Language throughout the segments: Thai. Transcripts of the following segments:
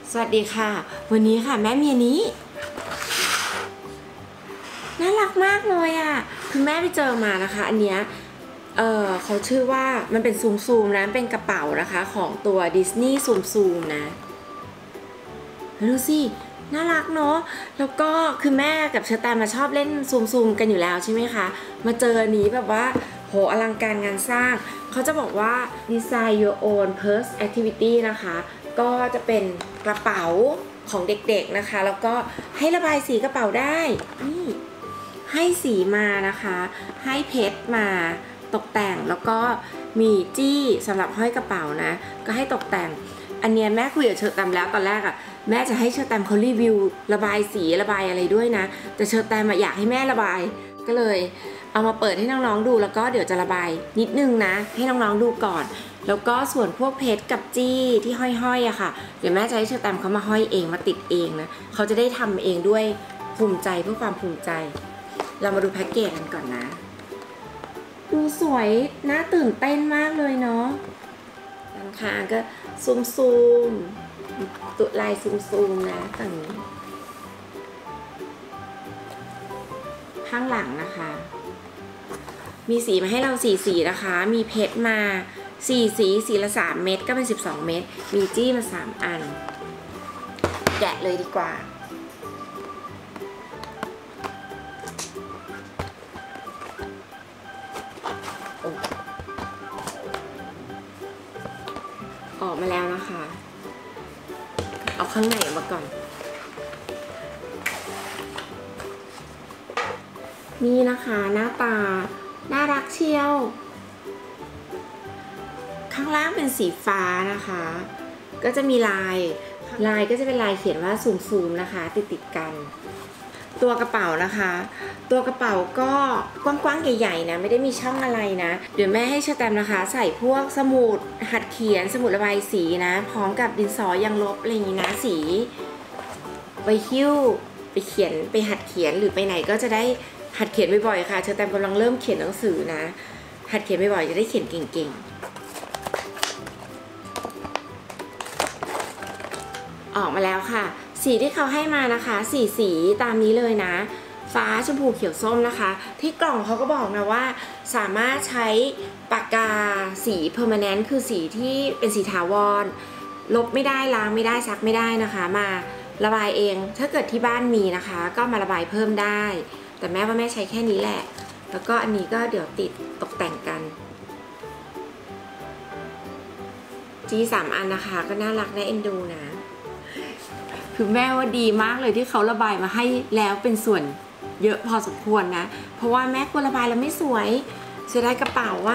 สวัสดีค่ะวันนี้ค่ะแม่มีอันนี้น่ารักมากเลยอ่ะคือแม่ไปเจอมานะคะอันเนี้ยเขาชื่อว่ามันเป็นซูมนะเป็นกระเป๋านะคะของตัวดิสนีย์ซูมนะดูสิน่ารักเนาะแล้วก็คือแม่กับเชอร์แตมมาชอบเล่นซูมกันอยู่แล้วใช่ไหมคะมาเจออันนี้แบบว่าโหอลังการงานสร้างเขาจะบอกว่า design your own purse activity นะคะก็จะเป็นกระเป๋าของเด็กๆนะคะแล้วก็ให้ระบายสีกระเป๋าได้นี่ให้สีมานะคะให้เพชรมาตกแต่งแล้วก็มีจี้สำหรับห้อยกระเป๋านะก็ให้ตกแต่งอันเนี้ยแม่คุยกับเชอร์แตมแล้วตอนแรกอะแม่จะให้เชอร์แตมเขารีวิวระบายสีระบายอะไรด้วยนะแต่เชอร์แตมอยากให้แม่ระบายก็เลยเอามาเปิดให้น้องๆดูแล้วก็เดี๋ยวจะระบายนิดนึงนะให้น้องๆดูก่อนแล้วก็ส่วนพวกเพชรกับจี้ที่ห้อยๆอะค่ะเดี๋ยวแม่จะให้เชอร์แตมเขามาห้อยเองมาติดเองนะเขาจะได้ทำเองด้วยภูมิใจเพื่อความภูมิใจเรามาดูแพ็กเกจกันก่อนนะดูสวยน่าตื่นเต้นมากเลยเนาะด้านข้างก็ซูมตัวลายซูมนะฝั่งนี้ข้างหลังนะคะมีสีมาให้เรา4 สีนะคะมีเพชรมา4 สีละ3 เม็ดก็เป็น12 เม็ดมีจี้มา3 อันแกะเลยดีกว่าออกมาแล้วนะคะเอาข้างในมาก่อนนี่นะคะหน้าตาน่ารักเชียวข้างล่างเป็นสีฟ้านะคะก็จะมีลายก็จะเป็นลายเขียนว่าซูมนะคะติดกันตัวกระเป๋านะคะตัวกระเป๋าก็กว้างๆใหญ่ๆนะไม่ได้มีช่องอะไรนะเดี๋ยวแม่ให้เชอร์แตมนะคะใส่พวกสมุดหัดเขียนสมุดระบายสีนะพร้อมกับดินสอยางลบอะไรอย่างนี้นะสีไปหิ้วไปเขียนไปหัดเขียนหรือไปไหนก็จะได้หัดเขียนบ่อยๆค่ะเชอร์แตมกำลังเริ่มเขียนหนังสือนะหัดเขียนบ่อยๆจะได้เขียนเก่งๆออกมาแล้วค่ะสีที่เขาให้มานะคะ4 สีตามนี้เลยนะฟ้าชมพูเขียวส้มนะคะที่กล่องเขาก็บอกนะว่าสามารถใช้ปากกาสีเพอร์มานนต์คือสีที่เป็นสีถาวรลบไม่ได้ล้างไม่ได้ซักไม่ได้นะคะมาระบายเองถ้าเกิดที่บ้านมีนะคะก็มาระบายเพิ่มได้แต่แม่ว่าแม่ใช้แค่นี้แหละแล้วก็อันนี้ก็เดี๋ยวติดตกแต่งกันจี3 อันนะคะก็น่ารักน่าเอ็นดูนะคือแม่ว่าดีมากเลยที่เขาระบายมาให้แล้วเป็นส่วนเยอะพอสมควรนะเพราะว่าแม่กลัวระบายแล้วไม่สวยเสียดายกระเป๋าว่า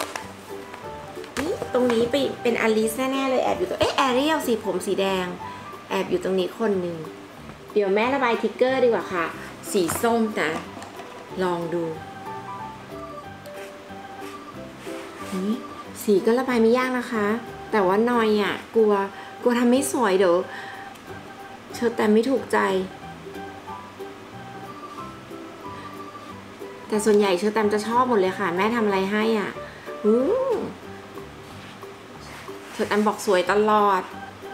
ตรงนี้เป็นอลิซแน่ๆเลยแอบอยู่ตัวแอเรียลสีผมสีแดงแอบอยู่ตรงนี้คนหนึ่งเดี๋ยวแม่ระบายทิกเกอร์ดีกว่าค่ะสีส้มนะลองดูสีก็ระบายไม่ยากนะคะแต่ว่านอยอ่ะกลัวทำไม่สวยเดี๋ยวเชอร์แตมไม่ถูกใจแต่ส่วนใหญ่เชอร์แตมจะชอบหมดเลยค่ะแม่ทำอะไรให้อ่ะเชอร์แตมบอกสวยตลอด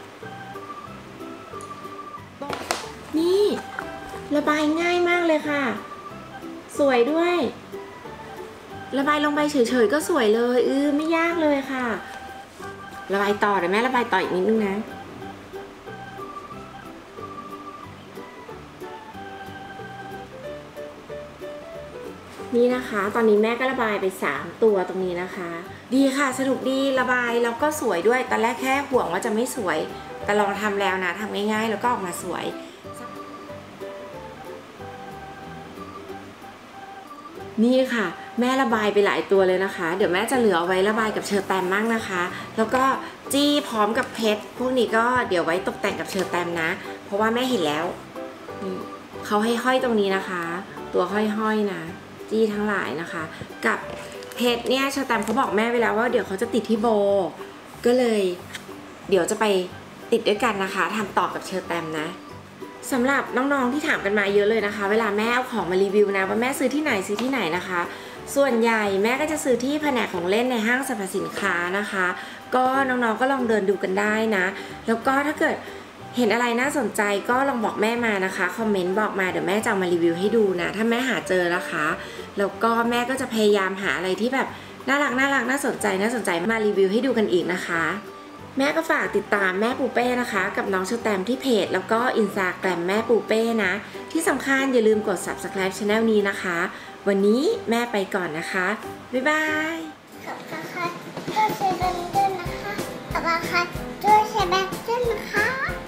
นี่ระบายง่ายมากเลยค่ะสวยด้วยระบายลงไปเฉยๆก็สวยเลยไม่ยากเลยค่ะระบายต่อเดี๋ยวแม่ระบายต่ออีกนิดนึงนะนี่นะคะตอนนี้แม่ก็ระบายไป3 ตัวตรงนี้นะคะดีค่ะสนุกดีระบายแล้วก็สวยด้วยตอนแรกแค่ห่วงว่าจะไม่สวยแต่ลองทำแล้วนะทำง่ายๆแล้วก็ออกมาสวยนี่ค่ะแม่ระบายไปหลายตัวเลยนะคะเดี๋ยวแม่จะเหลือเอาไว้ระบายกับเชอร์แตมมั่งนะคะแล้วก็จี้พร้อมกับเพชรพวกนี้ก็เดี๋ยวไว้ตกแต่งกับเชอร์แตมนะเพราะว่าแม่เห็นแล้วเขาให้ห้อยตรงนี้นะคะตัวห้อยๆนะจี้ทั้งหลายนะคะกับเพชรเนี่ยเชอร์แตมเขาบอกแม่ไปแล้วว่าเดี๋ยวเขาจะติดที่โบก็เลยเดี๋ยวจะไปติดด้วยกันนะคะทำต่อกับเชอร์แตมนะสำหรับน้องๆที่ถามกันมาเยอะเลยนะคะเวลาแม่เอาของมารีวิวนะว่าแม่ซื้อที่ไหนนะคะส่วนใหญ่แม่ก็จะซื้อที่แผนกของเล่นในห้างสรรพสินค้านะคะก็น้องๆก็ลองเดินดูกันได้นะแล้วก็ถ้าเกิดเห็นอะไรน่าสนใจก็ลองบอกแม่มานะคะคอมเมนต์บอกมาเดี๋ยวแม่จะเอามารีวิวให้ดูนะถ้าแม่หาเจอนะคะแล้วก็แม่ก็จะพยายามหาอะไรที่แบบน่ารักน่าสนใจมารีวิวให้ดูกันอีกนะคะแม่ก็ฝากติดตามแม่ปูเป้นะคะกับน้องเชอร์แตมที่เพจแล้วก็ Instagram แม่ปูเป้นะที่สำคัญอย่าลืมกด Subscribe Channel นี้นะคะวันนี้แม่ไปก่อนนะคะบ๊ายบายขอบคุณค่ะช่วยแชร์ด้วยนะคะขอบคุณค่ะช่วยแชร์ด้วยนะคะ